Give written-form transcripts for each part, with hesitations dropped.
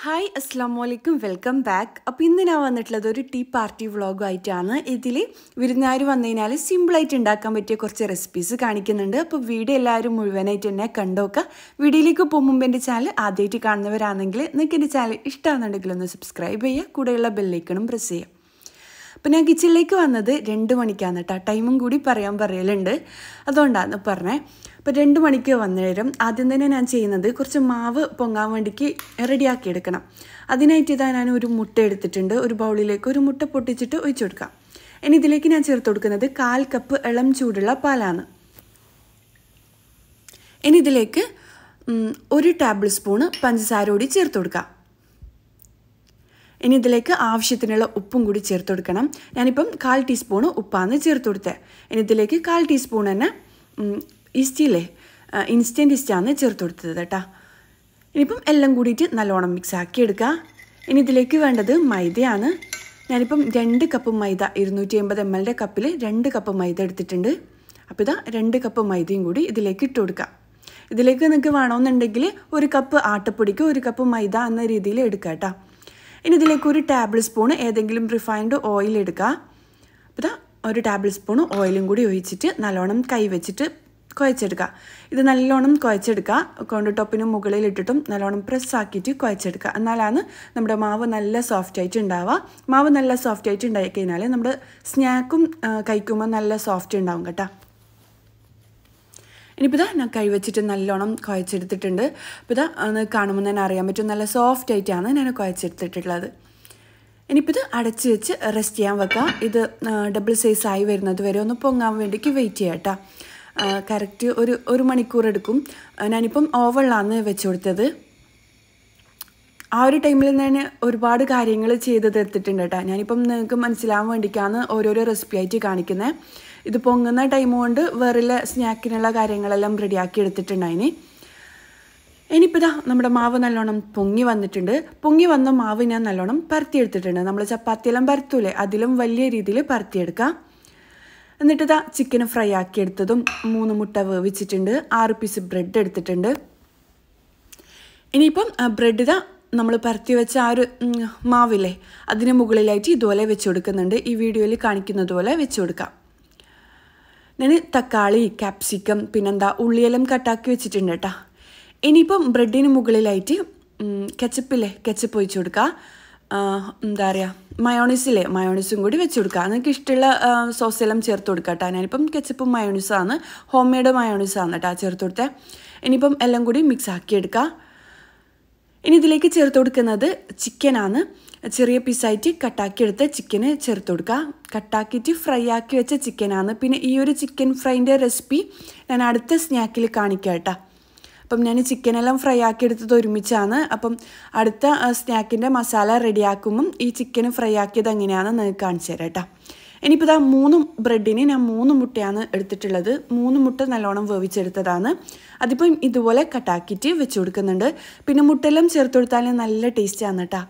Hi അസ്സലാമലൈക്കും welcome back. അപ്പോൾ ഇന്ന് ഞാൻ വന്നിട്ടുള്ളത് ഒരു ടീ പാർട്ടി വ്ളോഗായിട്ടാണ്. ഇതിൽ വിരുന്നുകാർ വന്നു കഴിഞ്ഞാൽ സിമ്പിളായിട്ട് ഉണ്ടാക്കാൻ പറ്റിയ കുറച്ച് റെസിപ്പീസ് കാണിക്കുന്നുണ്ട്. അപ്പോൾ വീഡിയോ എല്ലാവരും മുഴുവനായിട്ട് തന്നെ കണ്ടോക്കുക. വീഡിയോയിലേക്ക് പോകും മുമ്പ് എൻ്റെ ചാനൽ ആദ്യമായിട്ട് കാണുന്നവരാണെങ്കിൽ നിങ്ങൾക്ക് എൻ്റെ ചാനൽ ഇഷ്ടമാണെന്നുണ്ടെങ്കിൽ ഒന്ന് സബ്സ്ക്രൈബ് ചെയ്യുക, കൂടെയുള്ള ബെല്ലൈക്കണും പ്രസ് ചെയ്യുക. അപ്പോൾ ഞാൻ കിച്ചണിലേക്ക് വന്നത് 2 മണിക്കാണ് കേട്ടോ. ടൈമും കൂടി പറയലുണ്ട്, അതുകൊണ്ടാണ് പറഞ്ഞത്. അപ്പോൾ 2 മണിക്ക് വന്നേരം ആദ്യം തന്നെ ഞാൻ ചെയ്യുന്നത് കുറച്ച് മാവ് പൊങ്ങാൻ വേണ്ടിക്ക് റെഡിയാക്കി എടുക്കണം. അതിനായിട്ട് ഇതാ ഞാൻ ഒരു മുട്ട എടുത്തിട്ടുണ്ട്. ഒരു ബൗളിലേക്ക് ഒരു മുട്ട പൊട്ടിച്ചിട്ട് ഒഴിച്ചു കൊടുക്കാം. ഇനി ഇതിലേക്ക് ഞാൻ ചേർത്ത് കൊടുക്കുന്നത് 1/4 കപ്പ് ഇളം ചൂടുള്ള പാലാണ്. ഇനി ഇതിലേക്ക് 1 ടേബിൾ സ്പൂണ് പഞ്ചസാര കൂടി ചേർത്ത് കൊടുക്കാം. ഇനി ഇതിലേക്ക് ആവശ്യത്തിനുള്ള ഉപ്പും കൂടി ചേർത്ത് കൊടുക്കണം. ഞാനിപ്പം 1/4 ടീസ്പൂണ് ഉപ്പാണ് ചേർത്ത് കൊടുത്തത്. ഇനി ഇതിലേക്ക് 1/4 ടീസ്പൂൺ തന്നെ ഈസ്റ്റില്ലേ, ഇൻസ്റ്റൻറ്റ് ഈസ്റ്റാണ് ചേർത്ത് കൊടുത്തത് കേട്ടോ. ഇനിയിപ്പം എല്ലാം കൂടിയിട്ട് നല്ലോണം മിക്സ് ആക്കി എടുക്കുക. ഇനി ഇതിലേക്ക് വേണ്ടത് മൈദയാണ്. ഞാനിപ്പം 2 കപ്പ് മൈദ 250 ml കപ്പിൽ 2 കപ്പ് മൈദ എടുത്തിട്ടുണ്ട്. അപ്പോൾ ഇതാ 2 കപ്പ് മൈദയും കൂടി ഇതിലേക്ക് ഇട്ട് കൊടുക്കുക. ഇതിലേക്ക് നിങ്ങൾക്ക് വേണമെന്നുണ്ടെങ്കിൽ 1 കപ്പ് ആട്ടപ്പൊടിക്ക് 1 കപ്പ് മൈദ എന്ന രീതിയിൽ എടുക്കുക കേട്ടോ. ഇനി ഇതിലേക്ക് 1 ടേബിൾ സ്പൂൺ ഏതെങ്കിലും റിഫൈൻഡ് ഓയിൽ എടുക്കുക. അപ്പോൾ ഇതാ 1 ടേബിൾ സ്പൂൺ ഓയിലും കൂടി ഒഴിച്ചിട്ട് നല്ലോണം കൈ വെച്ചിട്ട് കുഴച്ചെടുക്കുക. ഇത് നല്ലോണം കുഴച്ചെടുക്കുക. കൗണ്ടർ ടോപ്പിന് മുകളിൽ ഇട്ടിട്ടും നല്ലോണം പ്രസ്സാക്കിയിട്ട് കുഴച്ചെടുക്കുക. എന്നാലാണ് നമ്മുടെ മാവ് നല്ല സോഫ്റ്റായിട്ട് ഉണ്ടാവുക. മാവ് നല്ല സോഫ്റ്റായിട്ട് ഉണ്ടായി കഴിഞ്ഞാൽ നമ്മുടെ സ്നാക്കും കഴിക്കുമ്പോൾ നല്ല സോഫ്റ്റ് ഉണ്ടാവും കേട്ടോ. ഇനിയിപ്പോൾ ഇതാ ഞാൻ കൈ വെച്ചിട്ട് നല്ലോണം കുഴച്ചെടുത്തിട്ടുണ്ട്. അപ്പോൾ ഇതാ കാണുമ്പോൾ തന്നെ അറിയാൻ പറ്റും നല്ല സോഫ്റ്റായിട്ടാണ് ഞാൻ കുഴച്ചെടുത്തിട്ടുള്ളത്. ഇനിയിപ്പോൾ ഇത് അടച്ച് വെച്ച് റെസ്റ്റ് ചെയ്യാൻ വെക്കാം. ഇത് ഡബിൾ സൈസായി വരുന്നത് വരെ ഒന്ന് പൊങ്ങാൻ വേണ്ടിക്ക് വെയിറ്റ് ചെയ്യാം കേട്ടോ. കറക്റ്റ് ഒരു മണിക്കൂർ എടുക്കും. ഞാനിപ്പം ഓവണിലാണ് വെച്ച് കൊടുത്തത്. ആ ഒരു ടൈമിൽ ഞാൻ ഒരുപാട് കാര്യങ്ങൾ ചെയ്ത് തീർത്തിട്ടുണ്ട് കേട്ടോ. ഞാനിപ്പം നിങ്ങൾക്ക് മനസ്സിലാവാൻ വേണ്ടിയിട്ടാണ് ഓരോരോ റെസിപ്പി ആയിട്ട് കാണിക്കുന്നത്. ഇത് പൊങ്ങുന്ന ടൈം കൊണ്ട് വേറെ സ്നാക്കിനുള്ള കാര്യങ്ങളെല്ലാം റെഡിയാക്കി എടുത്തിട്ടുണ്ടായിന്. ഇനിയിപ്പോൾ ഇതാ നമ്മുടെ മാവ് നല്ലോണം പൊങ്ങി വന്നിട്ടുണ്ട്. പൊങ്ങി വന്ന മാവ് ഞാൻ നല്ലോണം പരത്തിയെടുത്തിട്ടുണ്ട്. നമ്മൾ ചപ്പാത്തിയെല്ലാം പരത്തൂലേ, അതിലും വലിയ രീതിയിൽ പരത്തിയെടുക്കാം. എന്നിട്ട് ഇതാ ചിക്കൻ ഫ്രൈ ആക്കി എടുത്തതും 3 മുട്ട വേവിച്ചിട്ടുണ്ട്. 6 പീസ് ബ്രെഡ് എടുത്തിട്ടുണ്ട്. ഇനിയിപ്പം ബ്രെഡ് ഇതാ നമ്മൾ പരത്തി വെച്ച ആ ഒരു മാവില്ലേ അതിന് മുകളിലായിട്ട് ഇതുപോലെ വെച്ച് കൊടുക്കുന്നുണ്ട്. ഈ വീഡിയോയിൽ കാണിക്കുന്നത് പോലെ വെച്ച് കൊടുക്കാം. ഞാൻ തക്കാളി, ക്യാപ്സിക്കം, പിന്നെന്താ ഉള്ളിയെല്ലാം കട്ടാക്കി വെച്ചിട്ടുണ്ട് കേട്ടോ. ഇനിയിപ്പം ബ്രെഡിന് മുകളിലായിട്ട് കെച്ചപ്പ് ഒഴിച്ച് കൊടുക്കുക. എന്താ പറയുക, മയോണീസും കൂടി വെച്ച് കൊടുക്കുക. നിങ്ങൾക്ക് ഇഷ്ടമുള്ള സോസെല്ലാം ചേർത്ത് കൊടുക്കുക കേട്ടോ. ഞാനിപ്പം കെച്ചപ്പും മയോണീസാണ്, ഹോം മെയ്ഡ് മയോണീസാണ് കേട്ടോ ചേർത്ത് കൊടുത്തത്. ഇനിയിപ്പം എല്ലാം കൂടി മിക്സ് ആക്കിയെടുക്കുക. ഇനി ഇതിലേക്ക് ചേർത്ത് കൊടുക്കുന്നത് ചിക്കനാണ്. ചെറിയ പീസായിട്ട് കട്ടാക്കിയെടുത്ത ചിക്കന് ചേർത്ത് കൊടുക്കുക. കട്ടാക്കിയിട്ട് ഫ്രൈ ആക്കി വെച്ച ചിക്കനാണ്. പിന്നെ ഈ ഒരു ചിക്കൻ ഫ്രൈൻ്റെ റെസിപ്പി ഞാൻ അടുത്ത സ്നാക്കിൽ കാണിക്കാം കേട്ടോ. അപ്പം ഞാൻ ചിക്കനെല്ലാം ഫ്രൈ ആക്കി എടുത്തത് ഒരുമിച്ചാണ്. അപ്പം അടുത്ത സ്നാക്കിൻ്റെ മസാല റെഡിയാക്കുമ്പം ഈ ചിക്കൻ ഫ്രൈ ആക്കിയത് എങ്ങനെയാണെന്ന് നിങ്ങൾക്ക് കാണിച്ചു തരാം കേട്ടോ. ഇനിയിപ്പോൾ ഇതാ 3 ബ്രെഡിന് ഞാൻ 3 മുട്ടയാണ് എടുത്തിട്ടുള്ളത്. 3 മുട്ട നല്ലോണം വേവിച്ചെടുത്തതാണ്. അതിപ്പം ഇതുപോലെ കട്ടാക്കിയിട്ട് വെച്ച് കൊടുക്കുന്നുണ്ട്. പിന്നെ മുട്ടെല്ലാം ചേർത്ത് കൊടുത്താൽ നല്ല ടേസ്റ്റാണ് കേട്ടോ.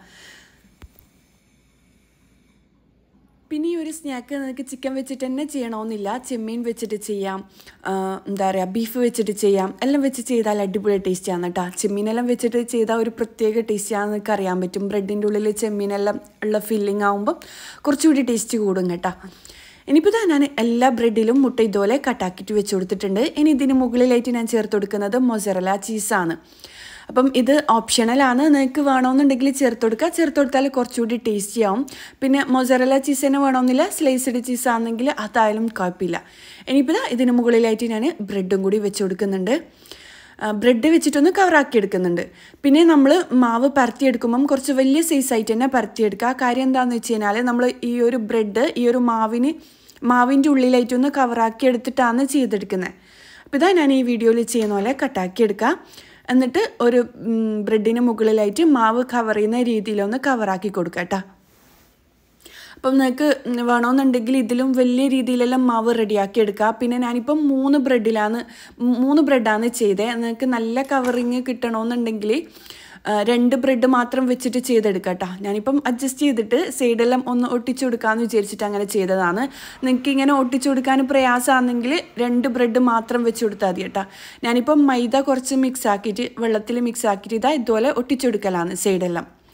പിന്നെ ഈ ഒരു സ്നാക്ക് നിങ്ങൾക്ക് ചിക്കൻ വെച്ചിട്ട് തന്നെ ചെയ്യണമെന്നില്ല. ചെമ്മീൻ വെച്ചിട്ട് ചെയ്യാം, എന്താ പറയുക, ബീഫ് വെച്ചിട്ട് ചെയ്യാം. എല്ലാം വെച്ച് ചെയ്താൽ അടിപൊളി ടേസ്റ്റാണ് കേട്ടോ. ചെമ്മീനെല്ലാം വെച്ചിട്ട് ചെയ്താൽ ഒരു പ്രത്യേക ടേസ്റ്റാണെന്ന് നിങ്ങൾക്ക് അറിയാൻ പറ്റും. ബ്രെഡിൻ്റെ ഉള്ളിൽ ചെമ്മീനെല്ലാം ഉള്ള ഫില്ലിങ് ആകുമ്പോൾ കുറച്ചുകൂടി ടേസ്റ്റ് കൂടും കേട്ടോ. ഇനിയിപ്പോൾ ഞാൻ എല്ലാ ബ്രെഡിലും മുട്ട ഇതുപോലെ കട്ടാക്കിയിട്ട് വെച്ച് കൊടുത്തിട്ടുണ്ട്. ഇനി ഇതിന് മുകളിലായിട്ട് ഞാൻ ചേർത്ത് കൊടുക്കുന്നത് മൊസറല്ല ചീസാണ്. അപ്പം ഇത് ഓപ്ഷണലാണ്, നിങ്ങൾക്ക് വേണമെന്നുണ്ടെങ്കിൽ ചേർത്ത് കൊടുക്കുക. ചേർത്ത് കൊടുത്താൽ കുറച്ചുകൂടി ടേസ്റ്റി ആവും. പിന്നെ മൊസറല്ല ചീസ് തന്നെ വേണമെന്നില്ല, സ്ലൈസ്ഡ് ചീസ് ആണെങ്കിൽ അതായാലും കുഴപ്പമില്ല. ഇനിയിപ്പോൾ ഇതിന് മുകളിലായിട്ട് ഞാൻ ബ്രെഡും കൂടി വെച്ച് കൊടുക്കുന്നുണ്ട്. ബ്രെഡ് വെച്ചിട്ടൊന്ന് കവറാക്കി എടുക്കുന്നുണ്ട്. പിന്നെ നമ്മൾ മാവ് പരത്തിയെടുക്കുമ്പം കുറച്ച് വലിയ സൈസായിട്ട് തന്നെ പരത്തിയെടുക്കുക. കാര്യം എന്താണെന്ന് വെച്ച് കഴിഞ്ഞാൽ നമ്മൾ ഈ ഒരു ബ്രെഡ് ഈ ഒരു മാവിൻ്റെ ഉള്ളിലായിട്ടൊന്ന് കവറാക്കി എടുത്തിട്ടാണ് ചെയ്തെടുക്കുന്നത്. അപ്പോൾ ഇതാ ഞാൻ ഈ വീഡിയോയിൽ ചെയ്യുന്ന പോലെ കട്ടാക്കി എടുക്കുക. എന്നിട്ട് ഒരു ബ്രെഡിന് മുകളിലായിട്ട് മാവ് കവർ ചെയ്യുന്ന രീതിയിലൊന്ന് കവറാക്കി കൊടുക്കുക കേട്ടോ. അപ്പം നിങ്ങൾക്ക് വേണമെന്നുണ്ടെങ്കിൽ ഇതിലും വലിയ രീതിയിലെല്ലാം മാവ് റെഡിയാക്കി എടുക്കുക. പിന്നെ ഞാനിപ്പം 3 ബ്രെഡാണ് ചെയ്തത്. നിങ്ങൾക്ക് നല്ല കവറിങ് കിട്ടണമെന്നുണ്ടെങ്കിൽ 2 ബ്രെഡ് മാത്രം വെച്ചിട്ട് ചെയ്തെടുക്കാം കേട്ടോ. ഞാനിപ്പം അഡ്ജസ്റ്റ് ചെയ്തിട്ട് സൈഡെല്ലാം ഒന്ന് ഒട്ടിച്ചു കൊടുക്കാമെന്ന് വിചാരിച്ചിട്ട് അങ്ങനെ ചെയ്തതാണ്. നിങ്ങൾക്ക് ഇങ്ങനെ ഒട്ടിച്ചു കൊടുക്കാൻ പ്രയാസമാണെങ്കിൽ 2 ബ്രെഡ് മാത്രം വെച്ച് കൊടുത്താൽ മതി കേട്ടോ. ഞാനിപ്പം മൈദ കുറച്ച് മിക്സ് ആക്കിയിട്ട് വെള്ളത്തിൽ മിക്സ് ആക്കിയിട്ട് ഇതുപോലെ ഒട്ടിച്ചു കൊടുക്കലാണ് സൈഡെല്ലാം.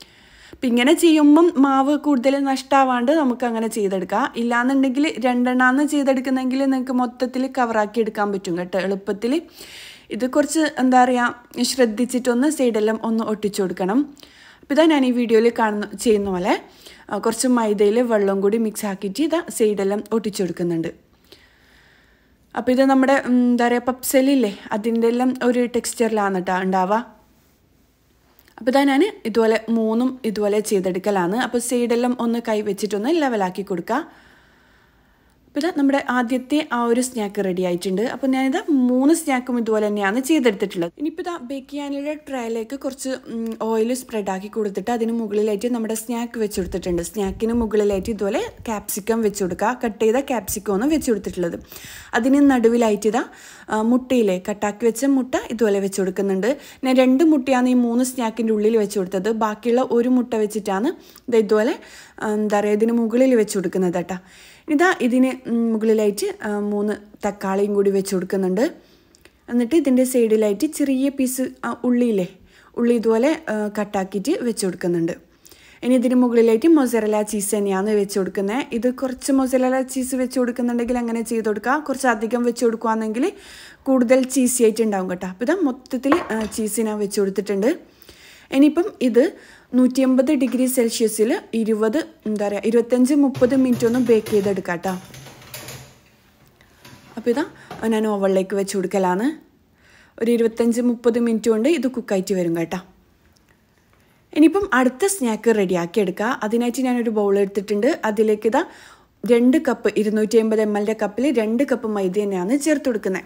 അപ്പം ഇങ്ങനെ ചെയ്യുമ്പം മാവ് കൂടുതൽ നഷ്ടമാവാണ്ട് നമുക്ക് അങ്ങനെ ചെയ്തെടുക്കാം. ഇല്ലാന്നുണ്ടെങ്കിൽ രണ്ടെണ്ണാന്ന് ചെയ്തെടുക്കുന്നെങ്കിൽ നിങ്ങൾക്ക് മൊത്തത്തിൽ കവറാക്കി എടുക്കാൻ പറ്റും കേട്ടോ എളുപ്പത്തിൽ. ഇത് കുറച്ച് എന്താ പറയുക ശ്രദ്ധിച്ചിട്ടൊന്ന് സൈഡെല്ലാം ഒന്ന് ഒട്ടിച്ചു കൊടുക്കണം. അപ്പോൾ ഇതാ ഞാൻ ഈ വീഡിയോയിൽ ചെയ്യുന്ന പോലെ കുറച്ച് മൈദയിൽ വെള്ളം കൂടി മിക്സ് ആക്കിയിട്ട് ഇതാ സൈഡെല്ലാം ഒട്ടിച്ചു കൊടുക്കുന്നുണ്ട്. അപ്പോൾ ഇത് നമ്മുടെ എന്താ പറയുക പപ്സലില്ലേ അതിൻ്റെ എല്ലാം ഒരു ടെക്സ്ചറിലാണ് കേട്ടോ ഉണ്ടാവുക. അപ്പോൾ ഇതാ ഞാൻ ഇതുപോലെ 3 ഇതുപോലെ ചെയ്തെടുക്കലാണ്. അപ്പോൾ സൈഡെല്ലാം ഒന്ന് കൈ വെച്ചിട്ടൊന്ന് ലെവലാക്കി കൊടുക്കുക. അപ്പോൾ ഇതാ നമ്മുടെ ആദ്യത്തെ ആ ഒരു സ്നാക്ക് റെഡി ആയിട്ടുണ്ട്. അപ്പോൾ ഞാനിതാ 3 സ്നാക്കും ഇതുപോലെ തന്നെയാണ് ചെയ്തെടുത്തിട്ടുള്ളത്. ഇനിയിപ്പോൾ ഇതാ ബേക്ക് ചെയ്യാനുള്ള ട്രേയിലേക്ക് കുറച്ച് ഓയിൽ സ്പ്രെഡാക്കി കൊടുത്തിട്ട് അതിന് മുകളിലായിട്ട് നമ്മുടെ സ്നാക്ക് വെച്ച് കൊടുത്തിട്ടുണ്ട്. സ്നാക്കിന് മുകളിലായിട്ട് ഇതുപോലെ ക്യാപ്സിക്കം വെച്ച് കൊടുക്കുക. കട്ട് ചെയ്ത ക്യാപ്സിക്കമാണ് വെച്ച് കൊടുത്തിട്ടുള്ളത്. അതിന് നടുവിലായിട്ട് ഇതാ മുട്ടയിലെ കട്ടാക്കി വെച്ച മുട്ട ഇതുപോലെ വെച്ച് കൊടുക്കുന്നുണ്ട്. ഞാൻ 2 മുട്ടയാണ് ഈ 3 സ്നാക്കിൻ്റെ ഉള്ളിൽ വെച്ച് കൊടുത്തത്. ബാക്കിയുള്ള 1 മുട്ട വെച്ചിട്ടാണ് ഇതുപോലെ എന്താ പറയുക ഇതിന് മുകളിൽ വെച്ച് കൊടുക്കുന്നത് കേട്ടോ. ഇതാ ഇതിന് മുകളിലായിട്ട് 3 തക്കാളിയും കൂടി വെച്ച് കൊടുക്കുന്നുണ്ട്. എന്നിട്ട് ഇതിൻ്റെ സൈഡിലായിട്ട് ചെറിയ പീസ് ഉള്ളി ഇതുപോലെ കട്ടാക്കിയിട്ട് വെച്ച് കൊടുക്കുന്നുണ്ട്. ഇനി ഇതിന് മുകളിലായിട്ട് മൊസറല്ല ചീസ് തന്നെയാണ് വെച്ച് കൊടുക്കുന്നത്. ഇത് കുറച്ച് മൊസറല്ല ചീസ് വെച്ച് കൊടുക്കുന്നുണ്ടെങ്കിൽ അങ്ങനെ ചെയ്ത് കൊടുക്കുക. കുറച്ച് അധികം വെച്ച് കൊടുക്കുകയാണെങ്കിൽ കൂടുതൽ ചീസി ആയിട്ട് ഉണ്ടാവും കേട്ടോ. അപ്പോൾ ഇതാ മൊത്തത്തിൽ ചീസിനാ വെച്ച് കൊടുത്തിട്ടുണ്ട്. ഇനിയിപ്പം ഇത് 180 ഡിഗ്രി സെൽഷ്യസിൽ 25-30 മിനിറ്റ് ഒന്ന് ബേക്ക് ചെയ്തെടുക്കാം കേട്ടോ. അപ്പോൾ ഇതാ ഞാൻ ഓവനിലേക്ക് വെച്ച് കൊടുക്കലാണ്. ഒരു 25-30 മിനിറ്റ് കൊണ്ട് ഇത് കുക്കായിട്ട് വരും കേട്ടോ. ഇനിയിപ്പം അടുത്ത സ്നാക്ക് റെഡിയാക്കി എടുക്കുക. അതിനായിട്ട് ഞാനൊരു ബൗൾ എടുത്തിട്ടുണ്ട്. അതിലേക്ക് ഇതാ 2 കപ്പ് 250 ml കപ്പിൽ 2 കപ്പ് മൈദ തന്നെയാണ് ചേർത്ത് കൊടുക്കുന്നത്.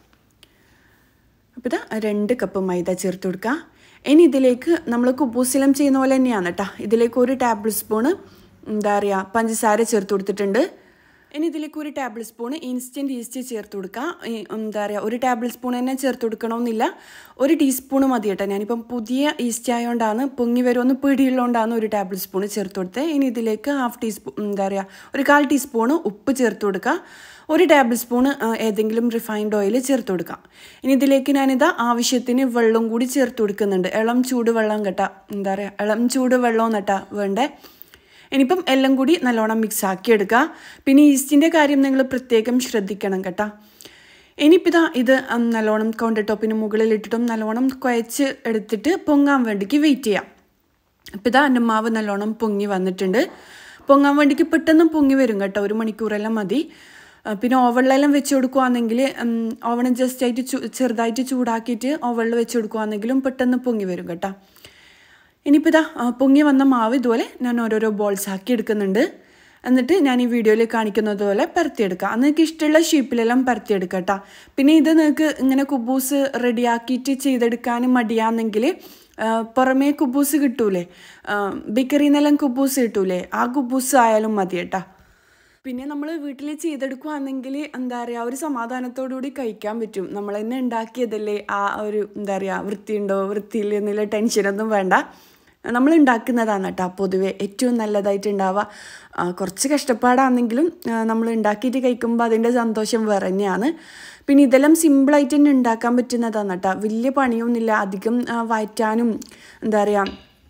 അപ്പോൾ ഇതാ 2 കപ്പ് മൈദ ചേർത്ത് കൊടുക്കുക. ഇനി ഇതിലേക്ക് നമ്മൾ കുബൂസിലം ചെയ്യുന്ന പോലെ തന്നെയാണ് കേട്ടോ. ഇതിലേക്ക് 1 ടേബിൾ സ്പൂണ് എന്താ പറയുക പഞ്ചസാര ചേർത്ത് കൊടുത്തിട്ടുണ്ട്. ഇനി ഇതിലേക്ക് 1 ടേബിൾ സ്പൂൺ ഇൻസ്റ്റൻറ്റ് ഈസ്റ്റ് ചേർത്ത് കൊടുക്കുക. എന്താ പറയുക 1 ടേബിൾ സ്പൂൺ തന്നെ ചേർത്ത് കൊടുക്കണമെന്നില്ല, 1 ടീസ്പൂണ് മതി കേട്ടോ. ഞാനിപ്പം പുതിയ ഈസ്റ്റ് ആയതുകൊണ്ടാണ് പൊങ്ങി വരുമെന്ന് പേടിയുള്ളതുകൊണ്ടാണ് 1 ടേബിൾ സ്പൂൺ ചേർത്ത് കൊടുത്തത്. ഇനി ഇതിലേക്ക് 1/2 ടീസ്പൂൺ എന്താ പറയുക 1/4 ടീസ്പൂണ് ഉപ്പ് ചേർത്ത് കൊടുക്കുക. 1 ടേബിൾ സ്പൂണ് ഏതെങ്കിലും റിഫൈൻഡ് ഓയിൽ ചേർത്ത് കൊടുക്കാം. ഇനി ഇതിലേക്ക് ഞാനിതാ ആവശ്യത്തിന് വെള്ളം കൂടി ചേർത്ത് കൊടുക്കുന്നുണ്ട്. ഇളം ചൂട് വെള്ളം കേട്ടോ. എന്താ പറയുക ഇളം ചൂട് വെള്ളം കേട്ടോ വേണ്ടേ. ഇനിയിപ്പം എല്ലാം കൂടി നല്ലോണം മിക്സ് ആക്കി എടുക്കുക. പിന്നെ ഈസ്റ്റിൻ്റെ കാര്യം നിങ്ങൾ പ്രത്യേകം ശ്രദ്ധിക്കണം കേട്ടോ. ഇനിയിപ്പോൾ ഇതാ ഇത് നല്ലോണം കൗണ്ടർ ടോപ്പിന് മുകളിലിട്ടിട്ടും നല്ലോണം കുഴച്ച് എടുത്തിട്ട് പൊങ്ങാൻ വേണ്ടിക്ക് വെയിറ്റ് ചെയ്യാം. അപ്പോൾ ഇതാ എൻ്റെ മാവ് നല്ലോണം പൊങ്ങി വന്നിട്ടുണ്ട്. പൊങ്ങാൻ വേണ്ടിക്ക് പെട്ടെന്ന് പൊങ്ങി വരും കേട്ടോ. 1 മണിക്കൂറെല്ലാം മതി. പിന്നെ ഓവനിലെല്ലാം വെച്ച് കൊടുക്കുകയാണെങ്കിൽ ഓവൺ ജസ്റ്റ് ആയിട്ട് ചെറുതായിട്ട് ചൂടാക്കിയിട്ട് ഓവനിൽ വെച്ച് കൊടുക്കുകയാണെങ്കിലും പെട്ടെന്ന് പൊങ്ങി വരും കേട്ടോ. ഇനിയിപ്പോൾ ഇതാ പൊങ്ങി വന്ന മാവ് ഇതുപോലെ ഞാൻ ഓരോരോ ബോൾസ് ആക്കി എടുക്കുന്നുണ്ട്. എന്നിട്ട് ഞാൻ ഈ വീഡിയോയിൽ കാണിക്കുന്നത് പോലെ പരത്തിയെടുക്കുക. നിങ്ങൾക്ക് ഇഷ്ടമുള്ള ഷേപ്പിലെല്ലാം പരത്തിയെടുക്കുക കേട്ടോ. പിന്നെ ഇത് നിങ്ങൾക്ക് ഇങ്ങനെ കുബൂസ് റെഡിയാക്കിയിട്ട് ചെയ്തെടുക്കാനും മടിയാണെങ്കിൽ പുറമേ കുബൂസ് കിട്ടൂലേ, ബേക്കറിയിൽ നിന്നെല്ലാം കുബൂസ് കിട്ടൂലേ, ആ കുബൂസ് ആയാലും മതി കേട്ടോ. പിന്നെ നമ്മൾ വീട്ടിൽ ചെയ്തെടുക്കുകയാണെങ്കിൽ എന്താ പറയുക ഒരു സമാധാനത്തോടുകൂടി കഴിക്കാൻ പറ്റും. നമ്മൾ തന്നെ ഉണ്ടാക്കിയതല്ലേ, ആ ഒരു എന്താ പറയുക വൃത്തിയുണ്ടോ വൃത്തിയില്ല എന്നുള്ള ടെൻഷനൊന്നും വേണ്ട. നമ്മൾ ഉണ്ടാക്കുന്നതാണ് കേട്ടോ പൊതുവെ ഏറ്റവും നല്ലതായിട്ട് ഉണ്ടാവുക. കുറച്ച് കഷ്ടപ്പാടാണെങ്കിലും നമ്മൾ ഉണ്ടാക്കിയിട്ട് കഴിക്കുമ്പോൾ അതിൻ്റെ സന്തോഷം വേറെ തന്നെയാണ്. പിന്നെ ഇതെല്ലാം സിമ്പിളായിട്ട് തന്നെ ഉണ്ടാക്കാൻ പറ്റുന്നതാണ് കേട്ടോ. വലിയ പണിയൊന്നുമില്ല, അധികം വഴറ്റാനും എന്താ പറയുക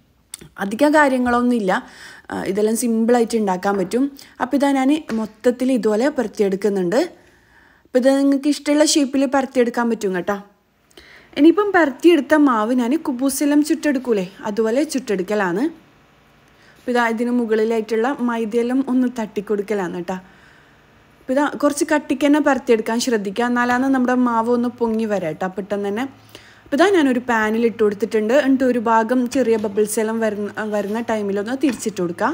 അധികം കാര്യങ്ങളൊന്നുമില്ല. ഇതെല്ലാം സിമ്പിളായിട്ട് ഉണ്ടാക്കാൻ പറ്റും. അപ്പോൾ ഇതാ ഞാൻ മൊത്തത്തിൽ ഇതുപോലെ പരത്തിയെടുക്കുന്നുണ്ട്. അപ്പോൾ ഇത് നിങ്ങൾക്ക് ഇഷ്ടമുള്ള ഷേപ്പിൽ പരത്തിയെടുക്കാൻ പറ്റും കേട്ടോ. ഇനിയിപ്പം പരത്തിയെടുത്ത മാവ് ഞാൻ കുബൂസെല്ലാം ചുട്ടെടുക്കൂലേ അതുപോലെ ചുട്ടെടുക്കലാണ്. അപ്പോൾ ഇതാ ഇതിന് മുകളിലായിട്ടുള്ള മൈദയെല്ലാം ഒന്ന് തട്ടിക്കൊടുക്കലാണ് കേട്ടോ. അപ്പോൾ ഇതാ കുറച്ച് കട്ടിക്ക് തന്നെ പരത്തിയെടുക്കാൻ ശ്രദ്ധിക്കുക, എന്നാലാണ് നമ്മുടെ മാവ് ഒന്ന് പൊങ്ങി വരാം കേട്ടോ പെട്ടെന്ന് തന്നെ. അപ്പോൾ ഇതാ ഞാനൊരു പാനിൽ ഇട്ട് കൊടുത്തിട്ടുണ്ട്. എന്നിട്ട് ഒരു ഭാഗം ചെറിയ ബബിൾസ് എല്ലാം വരുന്ന ടൈമിലൊന്ന് തിരിച്ചിട്ട് കൊടുക്കുക.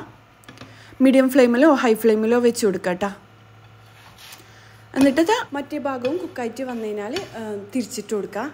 മീഡിയം ഫ്ലെയിമിലോ ഹൈ ഫ്ലെയിമിലോ വെച്ച് കൊടുക്കുക കേട്ടോ. എന്നിട്ട് മറ്റേ ഭാഗവും കുക്കായിട്ട് വന്നു കഴിഞ്ഞാൽ തിരിച്ചിട്ട് കൊടുക്കുക.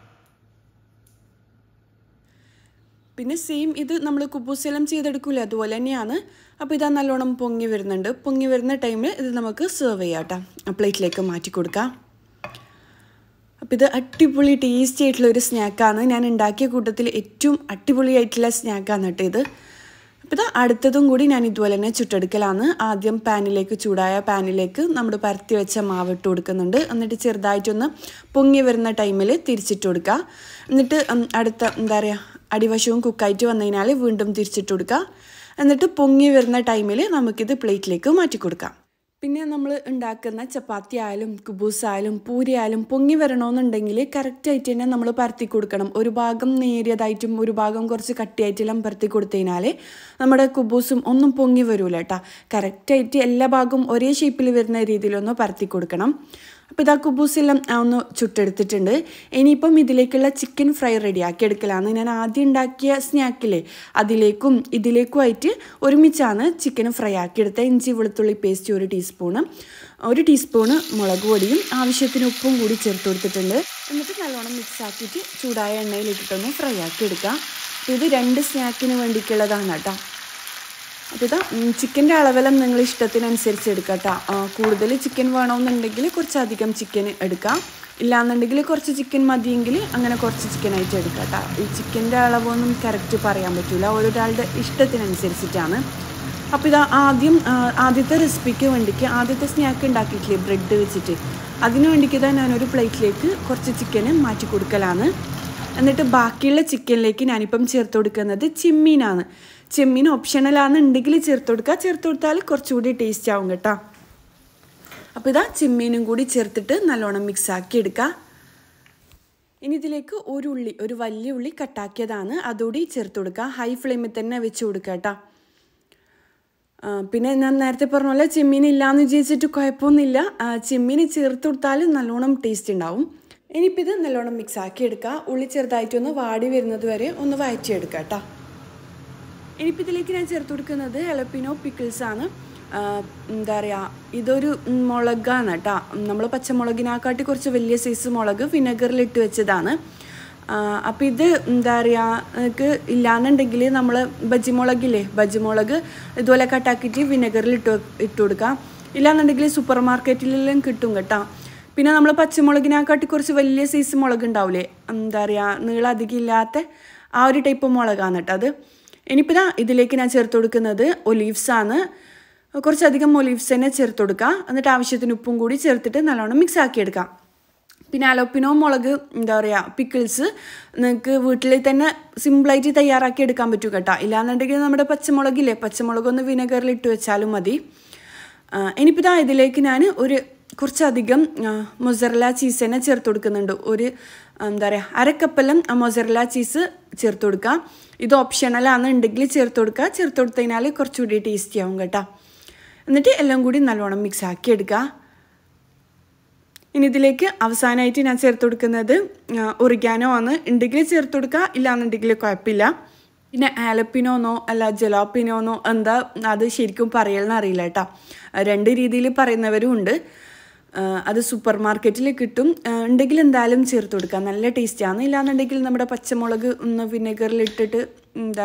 പിന്നെ സെയിം ഇത് നമ്മൾ കുബൂസെല്ലാം ചെയ്തെടുക്കില്ല അതുപോലെ തന്നെയാണ്. അപ്പോൾ ഇതാ നല്ലോണം പൊങ്ങി വരുന്നുണ്ട്. പൊങ്ങി വരുന്ന ടൈമിൽ ഇത് നമുക്ക് സെർവ് ചെയ്യാം കേട്ടോ. പ്ലേറ്റിലേക്ക് മാറ്റി കൊടുക്കാം. അപ്പോൾ ഇത് അടിപൊളി ടേസ്റ്റി ആയിട്ടുള്ളൊരു സ്നാക്കാണ്. ഞാൻ ഉണ്ടാക്കിയ കൂട്ടത്തിൽ ഏറ്റവും അടിപൊളിയായിട്ടുള്ള സ്നാക്കാണ് കേട്ടോ ഇത്. അപ്പോൾ ഇത് അടുത്തതും കൂടി ഞാൻ ഇതുപോലെ തന്നെ ചുട്ടെടുക്കലാണ്. ആദ്യം ചൂടായ പാനിലേക്ക് നമ്മൾ പരത്തി വെച്ച മാവ് ഇട്ട് കൊടുക്കുന്നുണ്ട്. എന്നിട്ട് ചെറുതായിട്ടൊന്ന് പൊങ്ങി വരുന്ന ടൈമിൽ തിരിച്ചിട്ട് കൊടുക്കുക. എന്നിട്ട് അടുത്ത എന്താ പറയുക അടിവശവും കുക്കായിട്ട് വന്നു കഴിഞ്ഞാൽ വീണ്ടും തിരിച്ചിട്ട് കൊടുക്കുക. എന്നിട്ട് പൊങ്ങി വരുന്ന ടൈമിൽ നമുക്കിത് പ്ലേറ്റിലേക്ക് മാറ്റി കൊടുക്കാം. പിന്നെ നമ്മൾ ഉണ്ടാക്കുന്ന ചപ്പാത്തി ആയാലും കുബൂസ് ആയാലും പൂരി ആയാലും പൊങ്ങി വരണമെന്നുണ്ടെങ്കിൽ കറക്റ്റായിട്ട് തന്നെ നമ്മൾ പരത്തി കൊടുക്കണം. ഒരു ഭാഗം നേരിയതായിട്ടും ഒരു ഭാഗം കുറച്ച് കട്ടിയായിട്ടെല്ലാം പരത്തി കൊടുത്തു കഴിഞ്ഞാൽ നമ്മുടെ കുബൂസും ഒന്നും പൊങ്ങി വരില്ല കേട്ടോ. കറക്റ്റായിട്ട് എല്ലാ ഭാഗവും ഒരേ ഷേപ്പിൽ വരുന്ന രീതിയിലൊന്ന് പരത്തി കൊടുക്കണം. അപ്പോൾ ഇതാ കുബൂസെല്ലാം ഒന്ന് ചുട്ടെടുത്തിട്ടുണ്ട്. ഇനിയിപ്പം ഇതിലേക്കുള്ള ചിക്കൻ ഫ്രൈ റെഡിയാക്കി എടുക്കലാണ്. ഞാൻ ആദ്യം ഉണ്ടാക്കിയ സ്നാക്കില്ലേ അതിലേക്കും ഇതിലേക്കുമായിട്ട് ഒരുമിച്ചാണ് ചിക്കൻ ഫ്രൈ ആക്കിയെടുത്ത. ഇഞ്ചി വെളുത്തുള്ളി പേസ്റ്റ് 1 ടീസ്പൂണ്, 1 ടീസ്പൂണ് മുളക് പൊടിയും ആവശ്യത്തിന് ഉപ്പും കൂടി ചേർത്ത് കൊടുത്തിട്ടുണ്ട്. എന്നിട്ട് നല്ലോണം മിക്സ് ആക്കിയിട്ട് ചൂടായ എണ്ണയിലിട്ടിട്ടൊന്ന് ഫ്രൈ ആക്കി എടുക്കാം. ഇത് 2 സ്നാക്കിന് വേണ്ടിയിട്ടുള്ളതാണ് കേട്ടോ. അപ്പോൾ ഇതാ ചിക്കൻ്റെ അളവെല്ലാം നിങ്ങൾ ഇഷ്ടത്തിനനുസരിച്ച് എടുക്കാം കേട്ടോ. കൂടുതൽ ചിക്കൻ വേണമെന്നുണ്ടെങ്കിൽ കുറച്ചധികം ചിക്കൻ എടുക്കാം, ഇല്ലാന്നുണ്ടെങ്കിൽ കുറച്ച് ചിക്കൻ മതിയെങ്കിൽ അങ്ങനെ കുറച്ച് ചിക്കനായിട്ട് എടുക്കാം കേട്ടോ. ഈ ചിക്കൻ്റെ അളവൊന്നും കറക്റ്റ് പറയാൻ പറ്റില്ല, ഓരോരാളുടെ ഇഷ്ടത്തിനനുസരിച്ചിട്ടാണ്. അപ്പോൾ ഇതാ ആദ്യത്തെ റെസിപ്പിക്ക് വേണ്ടിയിട്ട് ആദ്യത്തെ സ്നാക്ക് ഉണ്ടാക്കിയിട്ടില്ലേ ബ്രെഡ് വെച്ചിട്ട്, അതിന് വേണ്ടിയിട്ട് ഇതാ ഞാനൊരു പ്ലേറ്റിലേക്ക് കുറച്ച് ചിക്കന് മാറ്റി കൊടുക്കലാണ്. എന്നിട്ട് ബാക്കിയുള്ള ചിക്കനിലേക്ക് ഞാനിപ്പം ചേർത്ത് കൊടുക്കുന്നത് ചെമ്മീനാണ്. ചെമ്മീൻ ഓപ്ഷണലാണെന്നുണ്ടെങ്കിൽ ചേർത്ത് കൊടുത്താൽ കുറച്ചുകൂടി ടേസ്റ്റ് ആവും കേട്ടോ. അപ്പോൾ ഇതാ ചെമ്മീനും കൂടി ചേർത്തിട്ട് നല്ലോണം മിക്സ് ആക്കി എടുക്കുക. ഇനി ഇതിലേക്ക് ഒരു വലിയ ഉള്ളി കട്ടാക്കിയതാണ്, അതുകൂടി ചേർത്ത് കൊടുക്കുക. ഹൈ ഫ്ലെയിമിൽ തന്നെ വെച്ച് കൊടുക്കുക കേട്ടോ. പിന്നെ ഞാൻ നേരത്തെ പറഞ്ഞ പോലെ ചെമ്മീൻ ഇല്ലയെന്ന് വിചാരിച്ചിട്ട് കുഴപ്പമൊന്നുമില്ല, ചെമ്മീൻ ചേർത്ത് കൊടുത്താൽ നല്ലോണം ടേസ്റ്റ് ഉണ്ടാവും. ഇനിയിപ്പോൾ ഇത് നല്ലോണം മിക്സ് ആക്കി എടുക്കുക. ഉള്ളി ചെറുതായിട്ടൊന്ന് വാടി വരുന്നത് വരെ ഒന്ന് വഴറ്റിയെടുക്കുക കേട്ടോ. ഇനിയിപ്പോൾ ഇതിലേക്ക് ഞാൻ ചേർത്ത് കൊടുക്കുന്നത് ഹലപ്പിനോ പിക്കിൾസാണ്. എന്താ പറയുക, ഇതൊരു മുളകാണ് കേട്ടോ. നമ്മൾ പച്ചമുളകിനെക്കാട്ടി കുറച്ച് വലിയ സൈസ് മുളക് വിനെഗറിലിട്ട് വെച്ചതാണ്. അപ്പോൾ ഇത് എന്താ പറയുക, നിങ്ങൾക്ക് ഇല്ലയെന്നുണ്ടെങ്കിൽ നമ്മൾ ബജിമുളക് ഇതുപോലെ കട്ടാക്കിയിട്ട് വിനെഗറിൽ ഇട്ട് കൊടുക്കാം. ഇല്ലയെന്നുണ്ടെങ്കിൽ സൂപ്പർ മാർക്കറ്റിലെല്ലാം കിട്ടും കേട്ടോ. പിന്നെ നമ്മൾ പച്ചമുളകിനെക്കാട്ടി കുറച്ച് വലിയ സൈസ് മുളക് ഉണ്ടാവില്ലേ, എന്താ പറയുക, നീളം അധികം ഇല്ലാത്ത ആ ഒരു ടൈപ്പ് മുളകാണ് കേട്ടോ അത്. ഇനിയിപ്പോൾ ഇതിലേക്ക് ഞാൻ ചേർത്ത് കൊടുക്കുന്നത് ഒലീവ്സാണ്. കുറച്ചധികം ഒലീവ്സ് തന്നെ ചേർത്ത് കൊടുക്കുക. എന്നിട്ട് ആവശ്യത്തിന് ഉപ്പും കൂടി ചേർത്തിട്ട് നല്ലോണം മിക്സ് ആക്കിയെടുക്കാം. പിന്നെ അലോപ്പിനോ മുളക് എന്താ പറയുക പിക്കിൾസ് നിങ്ങൾക്ക് വീട്ടിൽ തന്നെ സിമ്പിളായിട്ട് തയ്യാറാക്കി എടുക്കാൻ പറ്റും കേട്ടോ. ഇല്ലാന്നുണ്ടെങ്കിൽ നമ്മുടെ പച്ചമുളകൊന്ന് വിനെഗറിൽ ഇട്ട് വെച്ചാലും മതി. ഇനിയിപ്പോൾ ഇതിലേക്ക് ഞാൻ കുറച്ചധികം മൊസറല്ല ചീസ് തന്നെ ചേർത്ത് കൊടുക്കുന്നുണ്ട്. എന്താ പറയുക 1/2 കപ്പെല്ലാം മൊസറല്ല ചീസ് ചേർത്ത് കൊടുക്കുക. ഇത് ഓപ്ഷണലാണെന്നുണ്ടെങ്കിൽ ചേർത്ത് കൊടുത്തു കഴിഞ്ഞാൽ കുറച്ചുകൂടി ടേസ്റ്റി ആവും കേട്ടോ. എന്നിട്ട് എല്ലാം കൂടി നല്ലോണം മിക്സ് ആക്കി എടുക്കുക. ഇനി ഇതിലേക്ക് അവസാനമായിട്ട് ഞാൻ ചേർത്ത് കൊടുക്കുന്നത് ഒറിഗാനോ ആണ്. ഉണ്ടെങ്കിൽ ചേർത്ത് കൊടുക്കുക, ഇല്ലാന്നുണ്ടെങ്കിൽ കുഴപ്പമില്ല. പിന്നെ ആലപ്പിനോന്നോ അല്ല ജലാപ്പിനോന്നോ എന്താ അത് ശരിക്കും പറയലെന്ന് അറിയില്ല കേട്ടോ. 2 രീതിയിൽ പറയുന്നവരും ഉണ്ട്. അത് സൂപ്പർ മാർക്കറ്റിൽ കിട്ടും. ഉണ്ടെങ്കിൽ എന്തായാലും ചേർത്ത് കൊടുക്കുക, നല്ല ടേസ്റ്റാണ്. ഇല്ലാന്നുണ്ടെങ്കിൽ നമ്മുടെ പച്ചമുളക് ഒന്ന് വിനെഗറിലിട്ടിട്ട് എന്താ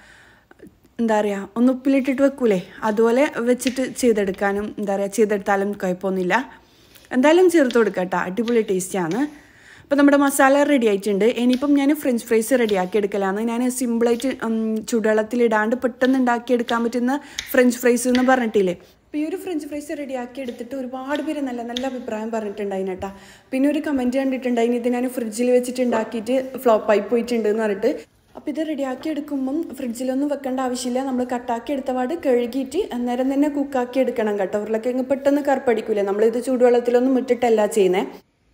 പറയുക ഒന്ന് ഉപ്പിലിട്ടിട്ട് വെക്കൂലേ, അതുപോലെ വെച്ചിട്ട് ചെയ്തെടുത്താലും കുഴപ്പമൊന്നുമില്ല. എന്തായാലും ചേർത്ത് കൊടുക്കുക കേട്ടോ, അടിപൊളി ടേസ്റ്റാണ്. അപ്പോൾ നമ്മുടെ മസാല റെഡി ആയിട്ടുണ്ട്. ഇനിയിപ്പം ഞാൻ ഫ്രഞ്ച് ഫ്രൈസ് റെഡിയാക്കി എടുക്കലാണ്. ഞാൻ സിമ്പിളായിട്ട് ചൂടുവെള്ളത്തിലിടാണ്ട് പെട്ടെന്ന് ഉണ്ടാക്കിയെടുക്കാൻ പറ്റുന്ന ഫ്രഞ്ച് ഫ്രൈസ് എന്ന് പറഞ്ഞിട്ടില്ലേ. അപ്പോൾ ഈ ഒരു ഫ്രഞ്ച് ഫ്രൈസ് റെഡിയാക്കി എടുത്തിട്ട് ഒരുപാട് പേര് നല്ല അഭിപ്രായം പറഞ്ഞിട്ടുണ്ടായിന് കേട്ടോ. പിന്നെ ഒരു കമൻറ്റ് കണ്ടിട്ടുണ്ടായിന്, ഇത് ഞാൻ ഫ്രിഡ്ജിൽ വെച്ചിട്ട് ഉണ്ടാക്കിയിട്ട് ഫ്ലോപ്പായി പോയിട്ടുണ്ട് എന്ന് പറഞ്ഞിട്ട്. അപ്പോൾ ഇത് റെഡിയാക്കി എടുക്കുമ്പം ഫ്രിഡ്ജിലൊന്നും വെക്കേണ്ട ആവശ്യമില്ല. നമ്മൾ കട്ടാക്കി എടുത്തപാട് കഴുകിയിട്ട് അന്നേരം തന്നെ കുക്കാക്കി എടുക്കണം കേട്ടോ. ഉരുളക്കിഴങ്ങ് പെട്ടെന്ന് കറുപ്പടിക്കൂലേ, നമ്മളിത് ചൂടുവെള്ളത്തിലൊന്നും ഇട്ടിട്ടല്ല ചെയ്യുന്നത്.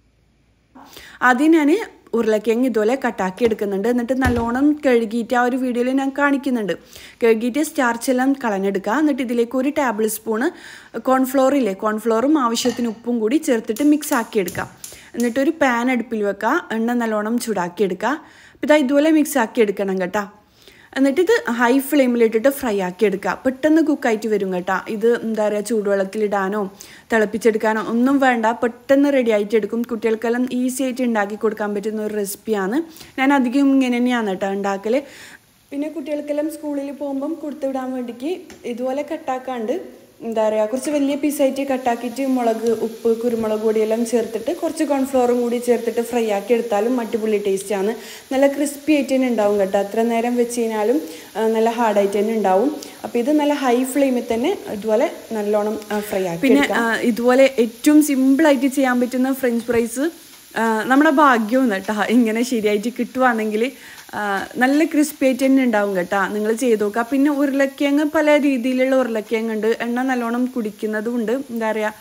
ആദ്യം ഞാൻ ഉരുളക്കിഴങ്ങ് ഇതുപോലെ കട്ടാക്കി എടുക്കുന്നുണ്ട്. എന്നിട്ട് നല്ലോണം കഴുകിയിട്ട് ആ ഒരു വീഡിയോയിൽ ഞാൻ കാണിക്കുന്നുണ്ട്. കഴുകിയിട്ട് സ്റ്റാർച്ചെല്ലാം കളഞ്ഞെടുക്കുക. എന്നിട്ട് ഇതിലേക്ക് 1 ടേബിൾ സ്പൂണ് കോൺഫ്ലോറും ആവശ്യത്തിന് ഉപ്പും കൂടി ചേർത്തിട്ട് മിക്സ് ആക്കി എടുക്കുക. എന്നിട്ടൊരു പാൻ അടുപ്പിൽ വെക്കുക, എണ്ണ നല്ലോണം ചൂടാക്കി എടുക്കുക. അപ്പോൾ ഇതുപോലെ മിക്സ് ആക്കി എടുക്കണം കേട്ടോ. എന്നിട്ടിത് ഹൈ ഫ്ലെയിമിലിട്ടിട്ട് ഫ്രൈ ആക്കി എടുക്കുക. പെട്ടെന്ന് കുക്കായിട്ട് വരും കേട്ടോ. ഇത് എന്താ പറയുക, ചൂടുവെള്ളത്തിലിടാനോ തിളപ്പിച്ചെടുക്കാനോ ഒന്നും വേണ്ട, പെട്ടെന്ന് റെഡി ആയിട്ട് എടുക്കും. കുട്ടികൾക്കെല്ലാം ഈസി ആയിട്ട് ഉണ്ടാക്കി കൊടുക്കാൻ പറ്റുന്ന ഒരു റെസിപ്പിയാണ്. ഞാൻ അധികം ഇങ്ങനെ തന്നെയാണ് കേട്ടോ ഉണ്ടാക്കൽ. പിന്നെ കുട്ടികൾക്കെല്ലാം സ്കൂളിൽ പോകുമ്പം കൊടുത്തുവിടാൻ വേണ്ടിക്ക് ഇതുപോലെ കട്ടാക്കാണ്ട് എന്താ പറയുക കുറച്ച് വലിയ പീസായിട്ട് കട്ടാക്കിയിട്ട് മുളക്, ഉപ്പ്, കുരുമുളക് പൊടിയെല്ലാം ചേർത്തിട്ട് കുറച്ച് കോൺഫ്ലോറും കൂടി ചേർത്തിട്ട് ഫ്രൈ ആക്കി എടുത്താലും അടിപൊളി ടേസ്റ്റാണ്. നല്ല ക്രിസ്പി ആയിട്ട് തന്നെ ഉണ്ടാവും കേട്ടോ. അത്ര നേരം വെച്ച് കഴിഞ്ഞാലും നല്ല ഹാർഡായിട്ട് തന്നെ ഉണ്ടാവും. അപ്പോൾ ഇത് നല്ല ഹൈ ഫ്ലെയിമിൽ തന്നെ ഇതുപോലെ നല്ലോണം ഫ്രൈ ആക്കി. പിന്നെ ഇതുപോലെ ഏറ്റവും സിമ്പിളായിട്ട് ചെയ്യാൻ പറ്റുന്ന ഫ്രഞ്ച് ഫ്രൈസ് നമ്മുടെ ഭാഗ്യവും കേട്ടോ. ഇങ്ങനെ ശരിയായിട്ട് കിട്ടുവാണെങ്കിൽ നല്ല ക്രിസ്പി ആയിട്ട് തന്നെ ഉണ്ടാവും കേട്ടോ. നിങ്ങൾ ചെയ്ത് നോക്കുക. പിന്നെ ഉരുളക്കിഴങ്ങ് പല രീതിയിലുള്ള ഉരുളക്കിഴങ്ങ് ഉണ്ട്. എണ്ണ നല്ലോണം കുടിക്കുന്നതും ഉണ്ട്. എന്താ പറയുക,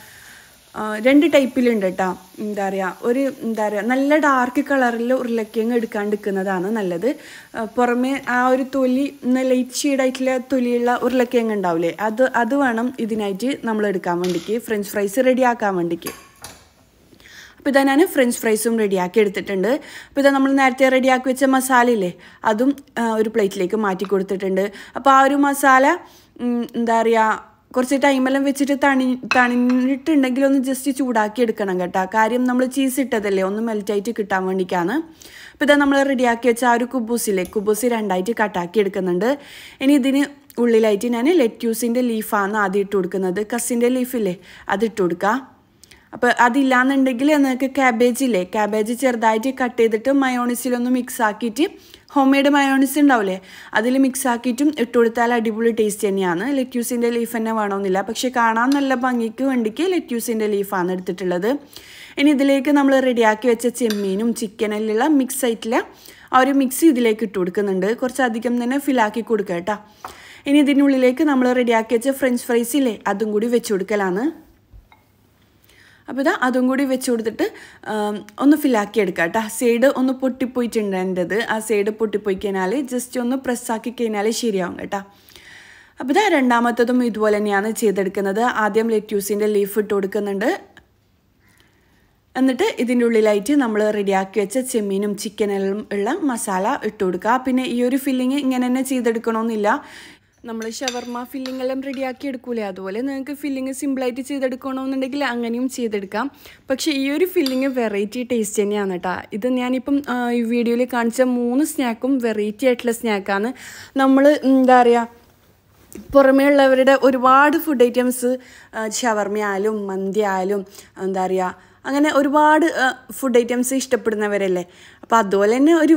2 ടൈപ്പിലുണ്ട് കേട്ടോ. എന്താ പറയുക, നല്ല ഡാർക്ക് കളറിൽ ഉരുളക്കിഴങ്ങ് എടുക്കാണ്ടിരിക്കുന്നതാണ് നല്ലത്. പുറമേ ആ ഒരു തൊലി ലൈറ്റ് ഷെയ്ഡായിട്ടുള്ള തൊലിയുള്ള ഉരുളക്കിഴങ്ങ് ഉണ്ടാവില്ലേ, അത് വേണം ഇതിനായിട്ട് നമ്മൾ എടുക്കാൻ വേണ്ടിക്ക്, ഫ്രഞ്ച് ഫ്രൈസ് റെഡിയാക്കാൻ വേണ്ടിക്ക്. അപ്പോൾ ഇതാ ഞാൻ ഫ്രഞ്ച് ഫ്രൈസും റെഡിയാക്കി എടുത്തിട്ടുണ്ട്. അപ്പോൾ ഇതാ നമ്മൾ നേരത്തെ റെഡിയാക്കി വെച്ച മസാലയില്ലേ, അതും ഒരു പ്ലേറ്റിലേക്ക് മാറ്റി കൊടുത്തിട്ടുണ്ട്. അപ്പോൾ ആ ഒരു മസാല എന്താ പറയുക, കുറച്ച് ടൈമെല്ലാം വെച്ചിട്ട് തണിഞ്ഞിട്ടുണ്ടെങ്കിൽ ഒന്ന് ജസ്റ്റ് ചൂടാക്കി എടുക്കണം കേട്ടോ. കാര്യം നമ്മൾ ചീസ് ഇട്ടതല്ലേ, ഒന്ന് മെൽറ്റായിട്ട് കിട്ടാൻ വേണ്ടിയിട്ടാണ്. അപ്പോൾ ഇതാ നമ്മൾ റെഡിയാക്കി വെച്ച ആ ഒരു കുബൂസ് 2ആയിട്ട് കട്ടാക്കി എടുക്കുന്നുണ്ട്. ഇനി ഇതിന് ഉള്ളിലായിട്ട് ഞാൻ ലെറ്റ്യൂസിൻ്റെ ലീഫാണ് ആദ്യം ഇട്ട് കൊടുക്കുന്നത്. കസിൻ്റെ ലീഫില്ലേ, അതിട്ട് കൊടുക്കുക. അപ്പോൾ അതില്ലാന്നുണ്ടെങ്കിൽ നിങ്ങൾക്ക് ക്യാബേജ് ചെറുതായിട്ട് കട്ട് ചെയ്തിട്ട് മയോണീസിലൊന്ന് മിക്സ് ആക്കിയിട്ട്, ഹോം മെയ്ഡ് മയോണീസ് ഉണ്ടാവില്ലേ, അതിൽ മിക്സ് ആക്കിയിട്ടും ഇട്ട് കൊടുത്താൽ അടിപൊളി ടേസ്റ്റ് തന്നെയാണ്. ലെറ്റ്യൂസിൻ്റെ ലീഫ് തന്നെ വേണമെന്നില്ല, പക്ഷേ കാണാൻ നല്ല ഭംഗിക്ക് വേണ്ടിക്ക് ലെറ്റ്യൂസിൻ്റെ ലീഫാണ് എടുത്തിട്ടുള്ളത്. ഇനി ഇതിലേക്ക് നമ്മൾ റെഡിയാക്കി വെച്ച ചെമ്മീനും ചിക്കനെല്ലാം മിക്സ് ആയിട്ടുള്ള ആ ഒരു മിക്സ് ഇതിലേക്ക് ഇട്ട് കൊടുക്കുന്നുണ്ട്. കുറച്ചധികം തന്നെ ഫില്ലാക്കി കൊടുക്കുക കേട്ടോ. ഇനി ഇതിനുള്ളിലേക്ക് നമ്മൾ റെഡിയാക്കി വെച്ച ഫ്രഞ്ച് ഫ്രൈസില്ലേ, അതും കൂടി വെച്ച് കൊടുക്കലാണ്. അപ്പോൾ ഇതാ അതും കൂടി വെച്ച് കൊടുത്തിട്ട് ഒന്ന് ഫില്ലാക്കി എടുക്കാം കേട്ടോ. സൈഡ് ഒന്ന് പൊട്ടിപ്പോയിട്ടുണ്ട് എൻ്റെത്. ആ സൈഡ് പൊട്ടിപ്പോയി കഴിഞ്ഞാൽ ജസ്റ്റ് ഒന്ന് പ്രസ്സാക്കി കഴിഞ്ഞാൽ ശരിയാവും കേട്ടോ. അപ്പോൾ ഇതാ രണ്ടാമത്തതും ഇതുപോലെ തന്നെയാണ് ചെയ്തെടുക്കുന്നത്. ആദ്യം ലെറ്റ്യൂസിൻ്റെ ലീഫ് ഇട്ട് കൊടുക്കുന്നുണ്ട്. എന്നിട്ട് ഇതിൻ്റെ ഉള്ളിലായിട്ട് നമ്മൾ റെഡിയാക്കി വെച്ച ചെമ്മീനും ചിക്കനെല്ലാം ഉള്ള മസാല ഇട്ട് കൊടുക്കുക. പിന്നെ ഈ ഒരു ഫില്ലിങ് ഇങ്ങനെ തന്നെ ചെയ്തെടുക്കണമെന്നില്ല. നമ്മൾ ഷവർമ ഫില്ലിംഗ് എല്ലാം റെഡിയാക്കി എടുക്കൂലേ, അതുപോലെ നിങ്ങൾക്ക് ഫില്ലിങ് സിമ്പിളായിട്ട് ചെയ്തെടുക്കണമെന്നുണ്ടെങ്കിൽ അങ്ങനെയും ചെയ്തെടുക്കാം. പക്ഷേ ഈ ഒരു ഫില്ലിങ് വെറൈറ്റി ടേസ്റ്റ് തന്നെയാണ് കേട്ടോ. ഇത് ഞാനിപ്പം ഈ വീഡിയോയിൽ കാണിച്ച 3 സ്നാക്കും വെറൈറ്റി ആയിട്ടുള്ള സ്നാക്കാണ്. നമ്മൾ എന്താ പറയുക, പുറമേ ഉള്ളവരുടെ ഒരുപാട് ഫുഡ് ഐറ്റംസ്, ഷവർമ ആയാലും മന്തി ആയാലും എന്താ പറയുക, അങ്ങനെ ഒരുപാട് ഫുഡ് ഐറ്റംസ് ഇഷ്ടപ്പെടുന്നവരല്ലേ. അപ്പോൾ അതുപോലെ തന്നെ ഒരു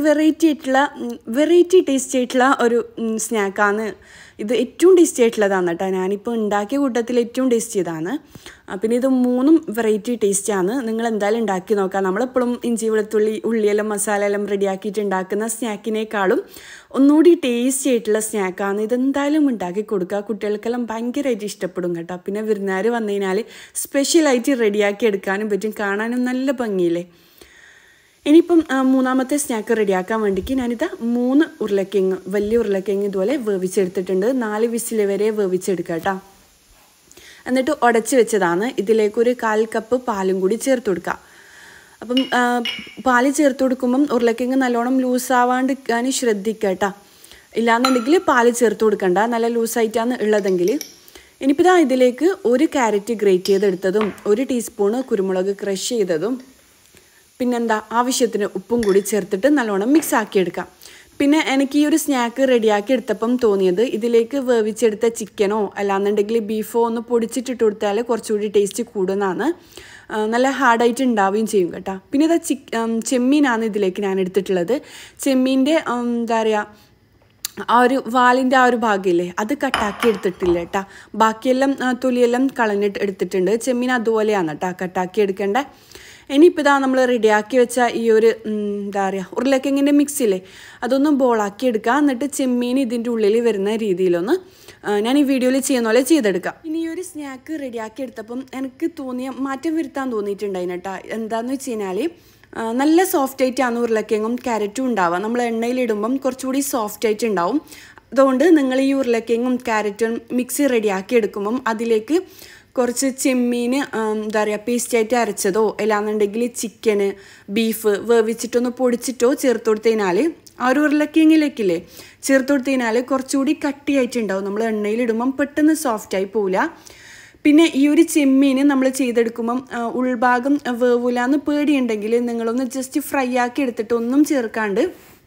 വെറൈറ്റി ടേസ്റ്റ് ആയിട്ടുള്ള ഒരു സ്നാക്കാണ് ഇത്. ഏറ്റവും ടേസ്റ്റി ആയിട്ടുള്ളതാണ് കേട്ടോ. ഞാനിപ്പോൾ ഉണ്ടാക്കിയ കൂട്ടത്തിൽ ഏറ്റവും ടേസ്റ്റ് ചെയ്താണ്. പിന്നെ ഇത് 3ഉം വെറൈറ്റി ടേസ്റ്റാണ്. നിങ്ങൾ എന്തായാലും ഉണ്ടാക്കി നോക്കാം. നമ്മളെപ്പോഴും ഇഞ്ചി വെളുത്തുള്ളി ഉള്ളിയെല്ലാം മസാല എല്ലാം റെഡിയാക്കിയിട്ട് ഉണ്ടാക്കുന്ന സ്നാക്കിനേക്കാളും ഒന്നുകൂടി ടേസ്റ്റി ആയിട്ടുള്ള സ്നാക്കാണ്. ഇതെന്തായാലും ഉണ്ടാക്കി കൊടുക്കുക. കുട്ടികൾക്കെല്ലാം ഭയങ്കരമായിട്ട് ഇഷ്ടപ്പെടും കേട്ടോ. പിന്നെ വിരുന്നുകാർ വന്നു കഴിഞ്ഞാൽ സ്പെഷ്യലായിട്ട് റെഡിയാക്കി എടുക്കാനും പറ്റും, കാണാനും നല്ല ഭംഗിയില്ലേ. ഇനിയിപ്പം മൂന്നാമത്തെ സ്നാക്ക് റെഡിയാക്കാൻ വേണ്ടിക്ക് ഞാനിതാ 3 ഉരുളക്കിഴങ്ങ്, വലിയ ഉരുളക്കിഴങ്ങ് ഇതുപോലെ വേവിച്ചെടുത്തിട്ടുണ്ട്. 4 വിസിൽ വരെ വേവിച്ചെടുക്കുക കേട്ടോ. എന്നിട്ട് ഉടച്ച് വെച്ചതാണ്. ഇതിലേക്കൊരു 1/4 കപ്പ് പാലും കൂടി ചേർത്ത് കൊടുക്കുക. അപ്പം പാല് ചേർത്ത് കൊടുക്കുമ്പം ഉരുളക്കിഴങ്ങ് നല്ലോണം ലൂസാവാണ്ടിരിക്കാൻ ശ്രദ്ധിക്കുക കേട്ടോ. ഇല്ലാന്നുണ്ടെങ്കിൽ പാല് ചേർത്ത് കൊടുക്കണ്ട, നല്ല ലൂസായിട്ടാണ് ഉള്ളതെങ്കിൽ. ഇനിയിപ്പോൾ ഇതാ ഇതിലേക്ക് 1 ക്യാരറ്റ് ഗ്രേറ്റ് ചെയ്തെടുത്തതും 1 ടീസ്പൂണ് കുരുമുളക് ക്രഷ് ചെയ്തതും പിന്നെന്താ ആവശ്യത്തിന് ഉപ്പും കൂടി ചേർത്തിട്ട് നല്ലോണം മിക്സ് ആക്കിയെടുക്കാം. പിന്നെ എനിക്ക് ഈ ഒരു സ്നാക്ക് റെഡിയാക്കി എടുത്തപ്പം തോന്നിയത്, ഇതിലേക്ക് വേവിച്ചെടുത്ത ചിക്കനോ അല്ലാന്നുണ്ടെങ്കിൽ ബീഫോ ഒന്ന് പൊടിച്ചിട്ടിട്ട് കൊടുത്താൽ കുറച്ചുകൂടി ടേസ്റ്റ് കൂടുന്നതാണ്. നല്ല ഹാർഡായിട്ട് ഉണ്ടാവുകയും ചെയ്യും കേട്ടോ. പിന്നെ ഇതാ ചെമ്മീനാണ് ഇതിലേക്ക് ഞാൻ എടുത്തിട്ടുള്ളത്. ചെമ്മീൻ്റെ എന്താ പറയുക, ആ ഒരു വാലിൻ്റെ ആ ഒരു ഭാഗമില്ലേ, അത് കട്ടാക്കി എടുത്തിട്ടില്ല കേട്ടോ. ബാക്കിയെല്ലാം തൊലിയെല്ലാം കളഞ്ഞിട്ട് എടുത്തിട്ടുണ്ട്. ചെമ്മീൻ അതുപോലെയാണ് കേട്ടോ കട്ടാക്കി എടുക്കേണ്ട. ഇനിയിപ്പോൾ ഇതാ നമ്മൾ റെഡിയാക്കി വെച്ച ഈ ഒരു എന്താ പറയുക ഉരുളക്കിഴങ്ങിൻ്റെ മിക്സില്ലേ, അതൊന്നും ബോളാക്കി എടുക്കുക. എന്നിട്ട് ചെമ്മീൻ ഇതിൻ്റെ ഉള്ളിൽ വരുന്ന രീതിയിലൊന്ന് ഞാൻ ഈ വീഡിയോയിൽ ചെയ്യുന്ന പോലെ ചെയ്തെടുക്കാം. ഇനി ഈ ഒരു സ്നാക്ക് റെഡിയാക്കി എടുത്തപ്പം എനിക്ക് തോന്നിയ മാറ്റം വരുത്താൻ തോന്നിയിട്ടുണ്ടായിരുന്നു കേട്ടോ. എന്താണെന്ന് വെച്ച് കഴിഞ്ഞാൽ നല്ല സോഫ്റ്റ് ആയിട്ടാണ് ഉരുളക്കിഴങ്ങും ക്യാരറ്റും ഉണ്ടാവുക. നമ്മൾ എണ്ണയിലിടുമ്പം കുറച്ചുകൂടി സോഫ്റ്റ് ആയിട്ട് ഉണ്ടാവും. അതുകൊണ്ട് നിങ്ങൾ ഈ ഉരുളക്കിഴങ്ങും ക്യാരറ്റും മിക്സി റെഡിയാക്കി എടുക്കുമ്പം അതിലേക്ക് കുറച്ച് ചെമ്മീൻ എന്താ പറയുക പേസ്റ്റായിട്ട് അരച്ചതോ അല്ലാന്നുണ്ടെങ്കിൽ ചിക്കന് ബീഫ് വേവിച്ചിട്ടൊന്ന് പൊടിച്ചിട്ടോ ചേർത്ത് കൊടുത്തതിനാൽ ആ ഒരു ഉരുളക്കിഴങ്ങിലേക്കില്ലേ ചേർത്ത് കൊടുത്തതിനാൽ കുറച്ചുകൂടി കട്ടിയായിട്ടുണ്ടാവും. നമ്മൾ എണ്ണയിലിടുമ്പം പെട്ടെന്ന് സോഫ്റ്റായി പോവില്ല. പിന്നെ ഈ ഒരു ചെമ്മീൻ നമ്മൾ ചെയ്തെടുക്കുമ്പം ഉൾഭാഗം വേവില്ലാന്ന് പേടിയുണ്ടെങ്കിൽ നിങ്ങളൊന്ന് ജസ്റ്റ് ഫ്രൈ ആക്കി എടുത്തിട്ട് ഒന്നും ചേർക്കാണ്ട്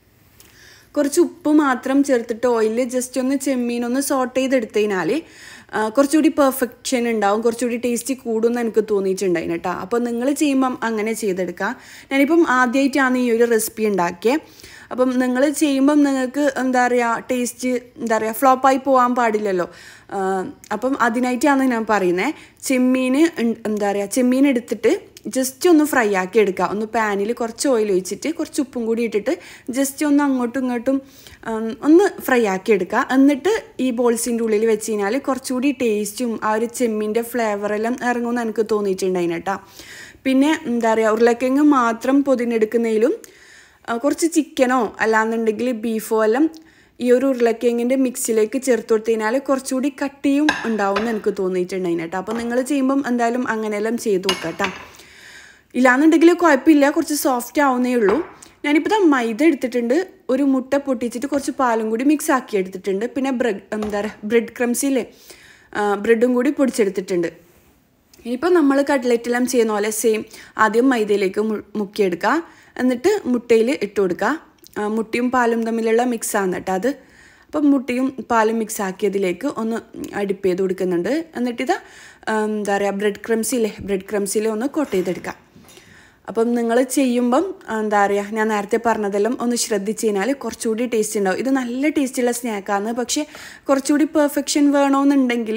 കുറച്ച് ഉപ്പ് മാത്രം ചേർത്തിട്ട് ഓയിലിൽ ജസ്റ്റ് ഒന്ന് ചെമ്മീനൊന്ന് സോട്ട് ചെയ്തെടുത്തതിനാൽ കുറച്ചുകൂടി പെർഫെക്ഷൻ ഉണ്ടാവും, കുറച്ചുകൂടി ടേസ്റ്റ് കൂടുമെന്ന് എനിക്ക് തോന്നിയിട്ടുണ്ടായിരുന്നു കേട്ടോ. അപ്പോൾ നിങ്ങൾ ചെയ്യുമ്പം അങ്ങനെ ചെയ്തെടുക്കുക. ഞാനിപ്പം ആദ്യമായിട്ടാണ് ഈ ഒരു റെസിപ്പി ഉണ്ടാക്കിയത്. അപ്പം നിങ്ങൾ ചെയ്യുമ്പം നിങ്ങൾക്ക് എന്താ പറയുക ടേസ്റ്റ് എന്താ പറയുക ഫ്ലോപ്പായി പോകാൻ പാടില്ലല്ലോ. അപ്പം അതിനായിട്ടാണ് ഞാൻ പറയുന്നത്. ചെമ്മീൻ എന്താ പറയുക ചെമ്മീൻ എടുത്തിട്ട് ജസ്റ്റ് ഒന്ന് ഫ്രൈ ആക്കി എടുക്കുക. ഒന്ന് പാനിൽ കുറച്ച് ഓയിൽ ഒഴിച്ചിട്ട് കുറച്ച് ഉപ്പും കൂടി ഇട്ടിട്ട് ജസ്റ്റ് ഒന്ന് അങ്ങോട്ടും ഇങ്ങോട്ടും ഒന്ന് ഫ്രൈ ആക്കി എടുക്കുക. എന്നിട്ട് ഈ ബോൾസിൻ്റെ ഉള്ളിൽ വെച്ച് കഴിഞ്ഞാൽ കുറച്ചുകൂടി ടേസ്റ്റും ആ ഒരു ചെമ്മീൻ്റെ ഫ്ലേവറെല്ലാം ഇറങ്ങുമെന്ന് എനിക്ക് തോന്നിയിട്ടുണ്ടായിന് കേട്ടോ. പിന്നെ എന്താ പറയുക, ഉരുളക്കിഴങ്ങ് മാത്രം പൊതിഞ്ഞെടുക്കുന്നതിലും കുറച്ച് ചിക്കനോ അല്ലാന്നുണ്ടെങ്കിൽ ബീഫോ എല്ലാം ഈ ഒരു ഉരുളക്കിഴങ്ങിൻ്റെ മിക്സിലേക്ക് ചേർത്ത് കൊടുത്തു കഴിഞ്ഞാൽ കുറച്ചുകൂടി കട്ടിയും ഉണ്ടാവും എന്ന് എനിക്ക് തോന്നിയിട്ടുണ്ടായിന് കേട്ടോ. അപ്പോൾ നിങ്ങൾ ചെയ്യുമ്പം എന്തായാലും അങ്ങനെയെല്ലാം ചെയ്ത് നോക്കാം കേട്ടോ. ഇല്ലാന്നുണ്ടെങ്കിൽ കുഴപ്പമില്ല, കുറച്ച് സോഫ്റ്റ് ആവുന്നേ ഉള്ളൂ. ഞാനിപ്പോൾ മൈദ എടുത്തിട്ടുണ്ട്, ഒരു മുട്ട പൊട്ടിച്ചിട്ട് കുറച്ച് പാലും കൂടി മിക്സ് ആക്കി എടുത്തിട്ടുണ്ട്. പിന്നെ ബ്രെഡ് ക്രംസില്ലേ, ബ്രെഡും കൂടി പൊടിച്ചെടുത്തിട്ടുണ്ട്. ഇനിയിപ്പോൾ നമ്മൾ കട്ട്ലറ്റെല്ലാം ചെയ്യുന്ന പോലെ സെയിം ആദ്യം മൈദയിലേക്ക് മുക്കിയെടുക്കുക, എന്നിട്ട് മുട്ടയിൽ ഇട്ട് കൊടുക്കുക. മുട്ടയും പാലും തമ്മിലുള്ള മിക്സാണ് കേട്ടോ അത്. അപ്പം മുട്ടയും പാലും മിക്സ് ആക്കിയതിലേക്ക് ഒന്ന് അടിപ്പ് ചെയ്ത് കൊടുക്കുന്നുണ്ട്. എന്നിട്ടിതാ എന്താ പറയുക, ബ്രെഡ് ക്രംസിലെ ഒന്ന് കോട്ട് ചെയ്തെടുക്കുക. അപ്പം നിങ്ങൾ ചെയ്യുമ്പം എന്താ പറയുക, ഞാൻ നേരത്തെ പറഞ്ഞതെല്ലാം ഒന്ന് ശ്രദ്ധിച്ച് കഴിഞ്ഞാൽ കുറച്ചുകൂടി ടേസ്റ്റ് ഉണ്ടാവും. ഇത് നല്ല ടേസ്റ്റുള്ള സ്നാക്കാണ്. പക്ഷേ കുറച്ചുകൂടി പെർഫെക്ഷൻ വേണമെന്നുണ്ടെങ്കിൽ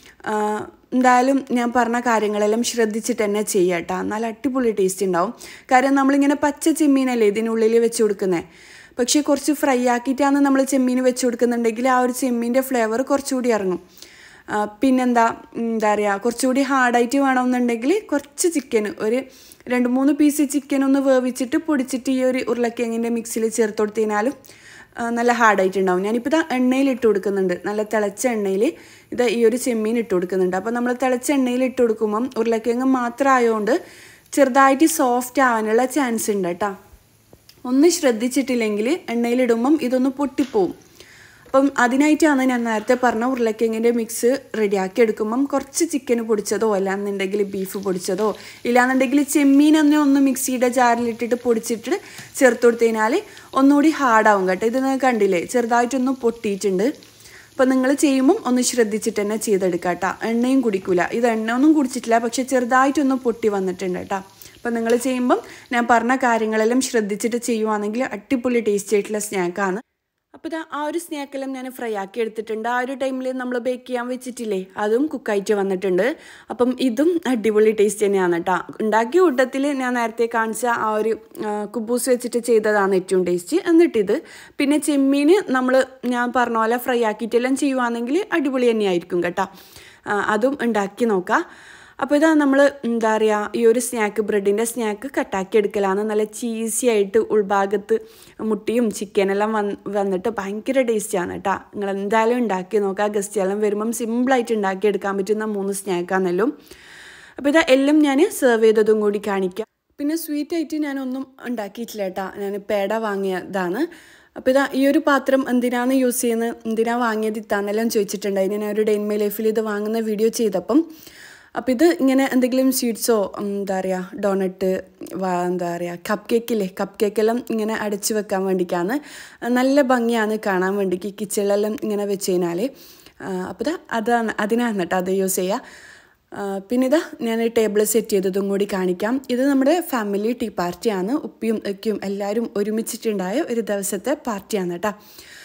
എന്തായാലും ഞാൻ പറഞ്ഞ കാര്യങ്ങളെല്ലാം ശ്രദ്ധിച്ചിട്ട് തന്നെ ചെയ്യുക കേട്ടോ. നല്ല അടിപൊളി ടേസ്റ്റ് ഉണ്ടാവും. കാര്യം നമ്മളിങ്ങനെ പച്ച ചെമ്മീനല്ലേ ഇതിനുള്ളിൽ വെച്ച് കൊടുക്കുന്നത്. പക്ഷേ കുറച്ച് ഫ്രൈ ആക്കിയിട്ടാണ് നമ്മൾ ചെമ്മീൻ വെച്ച് കൊടുക്കുന്നുണ്ടെങ്കിൽ ആ ഒരു ചെമ്മീൻ്റെ ഫ്ലേവർ കുറച്ചുകൂടി ഇറങ്ങും. പിന്നെന്താ പറയുക, കുറച്ചുകൂടി ഹാർഡായിട്ട് വേണമെന്നുണ്ടെങ്കിൽ കുറച്ച് ചിക്കൻ, ഒരു 2-3 പീസ് ചിക്കൻ ഒന്ന് വേവിച്ചിട്ട് പൊടിച്ചിട്ട് ഈ ഒരു ഉരുളക്കിഴങ്ങിൻ്റെ മിക്സിയിൽ ചേർത്ത് കൊടുത്തു കഴിഞ്ഞാലും നല്ല ഹാർഡായിട്ടുണ്ടാവും. ഞാനിപ്പോൾ എണ്ണയിൽ ഇട്ട് കൊടുക്കുന്നുണ്ട്, നല്ല തിളച്ച എണ്ണയിൽ ഈ ഒരു ചെമ്മീൻ ഇട്ട് കൊടുക്കുന്നുണ്ട്. അപ്പോൾ നമ്മൾ തിളച്ച എണ്ണയിൽ ഇട്ട് കൊടുക്കുമ്പം ഉരുളക്കിഴങ്ങ് മാത്രം ആയതുകൊണ്ട് ചെറുതായിട്ട് സോഫ്റ്റ് ആവാനുള്ള ചാൻസ് ഉണ്ട് കേട്ടോ. ഒന്ന് ശ്രദ്ധിച്ചിട്ടില്ലെങ്കിൽ എണ്ണയിലിടുമ്പം ഇതൊന്ന് പൊട്ടിപ്പോവും. അപ്പം അതിനായിട്ടാണ് ഞാൻ നേരത്തെ പറഞ്ഞ ഉരുളക്കിഴങ്ങിൻ്റെ മിക്സ് റെഡിയാക്കി എടുക്കുമ്പം കുറച്ച് ചിക്കൻ പൊടിച്ചതോ അല്ലാന്നുണ്ടെങ്കിൽ ബീഫ് പൊടിച്ചതോ ഇല്ലാന്നുണ്ടെങ്കിൽ ചെമ്മീൻ തന്നെ ഒന്ന് മിക്സിയുടെ ജാറിലിട്ടിട്ട് പൊടിച്ചിട്ട് ചേർത്ത് കൊടുത്തു കഴിഞ്ഞാൽ ഒന്നുകൂടി ഹാർഡാവും കേട്ടോ. ഇത് നിങ്ങൾ കണ്ടില്ലേ, ചെറുതായിട്ടൊന്ന് പൊട്ടിയിട്ടുണ്ട്. അപ്പം നിങ്ങൾ ചെയ്യുമ്പം ഒന്ന് ശ്രദ്ധിച്ചിട്ട് തന്നെ ചെയ്തെടുക്കുക കേട്ടോ. എണ്ണയും കുടിക്കില്ല, ഇത് എണ്ണ ഒന്നും കുടിച്ചിട്ടില്ല, പക്ഷെ ചെറുതായിട്ടൊന്ന് പൊട്ടി വന്നിട്ടുണ്ട് കേട്ടോ. അപ്പം നിങ്ങൾ ചെയ്യുമ്പം ഞാൻ പറഞ്ഞ കാര്യങ്ങളെല്ലാം ശ്രദ്ധിച്ചിട്ട് ചെയ്യുവാണെങ്കിൽ അടിപൊളി ടേസ്റ്റി ആയിട്ടുള്ള സ്നാക്കാണ്. അപ്പോൾ ആ ഒരു സ്നാക്കെല്ലാം ഞാൻ ഫ്രൈ ആക്കി എടുത്തിട്ടുണ്ട്. ആ ഒരു ടൈമിൽ നമ്മൾ ബേക്ക് ചെയ്യാൻ വെച്ചിട്ടില്ലേ, അതും കുക്കായിട്ട് വന്നിട്ടുണ്ട്. അപ്പം ഇതും അടിപൊളി ടേസ്റ്റ് തന്നെയാണ് കേട്ടോ. ഉണ്ടാക്കിയ കൂട്ടത്തിൽ ഞാൻ നേരത്തെ കാണിച്ച ആ ഒരു കുബൂസ് വെച്ചിട്ട് ചെയ്തതാണ് ഏറ്റവും ടേസ്റ്റ്. എന്നിട്ടിത് പിന്നെ ചെമ്മീൻ ഞാൻ പറഞ്ഞ പോലെ ഫ്രൈ ആക്കിയിട്ടെല്ലാം ചെയ്യുവാണെങ്കിൽ അടിപൊളി തന്നെയായിരിക്കും കേട്ടോ. അതും ഉണ്ടാക്കി നോക്കാം. അപ്പോൾ ഇതാ നമ്മൾ എന്താ പറയുക, ഈ ഒരു ബ്രെഡിൻ്റെ സ്നാക്ക് കട്ടാക്കി എടുക്കലാണ്. നല്ല ചീസി ആയിട്ട് ഉൾഭാഗത്ത് മുട്ടയും ചിക്കനെല്ലാം വന്നിട്ട് ഭയങ്കര ടേസ്റ്റിയാണ് കേട്ടോ. നിങ്ങൾ എന്തായാലും ഉണ്ടാക്കി നോക്കുക. ഗസ്റ്റുകളെല്ലാം വരുമ്പം സിമ്പിളായിട്ട് ഉണ്ടാക്കിയെടുക്കാൻ പറ്റുന്ന 3 സ്നാക്കാണെല്ലാം. അപ്പോൾ ഇതാ എല്ലാം ഞാൻ സെർവ് ചെയ്തതും കൂടി കാണിക്കാം. പിന്നെ സ്വീറ്റായിട്ട് ഞാനൊന്നും ഉണ്ടാക്കിയിട്ടില്ല കേട്ടോ, ഞാൻ പേട വാങ്ങിയതാണ്. അപ്പോൾ ഈ ഒരു പാത്രം എന്തിനാണ് യൂസ് ചെയ്യുന്നത്, എന്തിനാണ് വാങ്ങിയത് ഇത്താന്നെല്ലാം ചോദിച്ചിട്ടുണ്ടായി. ഞാൻ ഒരു ഡേ ഇൻ മൈ ലൈഫിൽ ഇത് വാങ്ങുന്ന വീഡിയോ ചെയ്തപ്പം. അപ്പോൾ ഇത് ഇങ്ങനെ എന്തെങ്കിലും സ്വീറ്റ്സോ എന്താ പറയുക ഡോണട്ട് എന്താ പറയുക കപ്പ് കേക്കെല്ലാം ഇങ്ങനെ അടച്ച് വെക്കാൻ വേണ്ടിയിട്ടാണ്. നല്ല ഭംഗിയാണ് കാണാൻ വേണ്ടിക്ക് കിച്ചണിലെല്ലാം ഇങ്ങനെ വെച്ച് കഴിഞ്ഞാൽ. അപ്പോൾ അതിനാണ് കേട്ടോ അത് യൂസ് ചെയ്യുക. പിന്നെ ഞാൻ ടേബിൾ സെറ്റ് ചെയ്തതും കൂടി കാണിക്കാം. ഇത് നമ്മുടെ ഫാമിലി ടീ പാർട്ടിയാണ്. ഉപ്പിയും ഒക്കെയും എല്ലാവരും ഒരുമിച്ചിട്ടുണ്ടായ ഒരു ദിവസത്തെ പാർട്ടിയാണ് കേട്ടോ.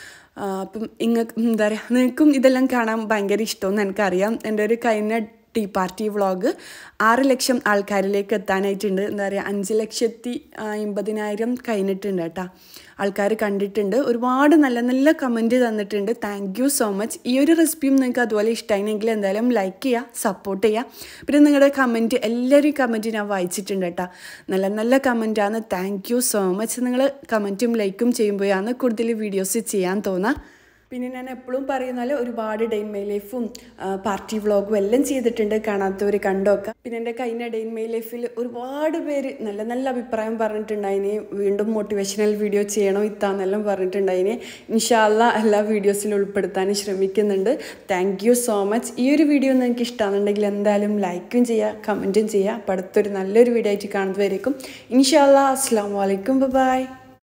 അപ്പം എന്താ പറയുക, നിങ്ങൾക്കും ഇതെല്ലാം കാണാൻ ഭയങ്കര ഇഷ്ടമെന്ന് എനിക്കറിയാം. എൻ്റെ ഒരു കഴിഞ്ഞ ടീ പാർട്ടി വ്ളോഗ് 6 ലക്ഷം ആൾക്കാരിലേക്ക് എത്താനായിട്ടുണ്ട്. എന്താ പറയുക, 5,50,000 കഴിഞ്ഞിട്ടുണ്ട് കേട്ടോ. ആൾക്കാർ കണ്ടിട്ടുണ്ട്. ഒരുപാട് നല്ല നല്ല കമൻറ്റ് തന്നിട്ടുണ്ട്. Thank you so much. ഈ ഒരു റെസിപ്പിയും നിങ്ങൾക്ക് അതുപോലെ ഇഷ്ടമായെങ്കിൽ എന്തായാലും ലൈക്ക് ചെയ്യുക, സപ്പോർട്ട് ചെയ്യുക. പിന്നെ നിങ്ങളുടെ കമൻറ്റ്, എല്ലാവരും കമൻറ്റ് ഞാൻ വായിച്ചിട്ടുണ്ട് കേട്ടോ. നല്ല നല്ല കമൻറ്റാണ്. Thank you so much. നിങ്ങൾ കമൻറ്റും ലൈക്കും ചെയ്യുമ്പോഴാണ് കൂടുതൽ വീഡിയോസ് ചെയ്യാൻ തോന്നുക. പിന്നെ ഞാൻ എപ്പോഴും പറയുന്നാൽ ഒരുപാട് ഡേ ഇൻ മൈ ലൈഫും പാർട്ടി വ്ളോഗും എല്ലാം ചെയ്തിട്ടുണ്ട്. കാണാത്തവർ കണ്ടോക്കാം. പിന്നെ എൻ്റെ കഴിഞ്ഞ ഡേ ഇൻ മൈ ലൈഫിൽ ഒരുപാട് പേര് നല്ല നല്ല അഭിപ്രായം പറഞ്ഞിട്ടുണ്ടായിന്. വീണ്ടും മോട്ടിവേഷണൽ വീഡിയോ ചെയ്യണോ ഇത്താന്നെല്ലാം പറഞ്ഞിട്ടുണ്ടായിന്. ഇൻഷാ അല്ലാ എല്ലാ വീഡിയോസിലും ഉൾപ്പെടുത്താൻ ശ്രമിക്കുന്നുണ്ട്. Thank you so much. ഈ ഒരു വീഡിയോ നിങ്ങൾക്ക് ഇഷ്ടമാണെന്നുണ്ടെങ്കിൽ എന്തായാലും ലൈക്കും ചെയ്യുക, കമൻറ്റും ചെയ്യുക. അപ്പോൾ അടുത്തൊരു നല്ലൊരു വീഡിയോ ആയിട്ട് കാണുന്നതായിരിക്കും. ഇൻഷാ അല്ലാ. അസ്സലാമു അലൈക്കും. ബൈ.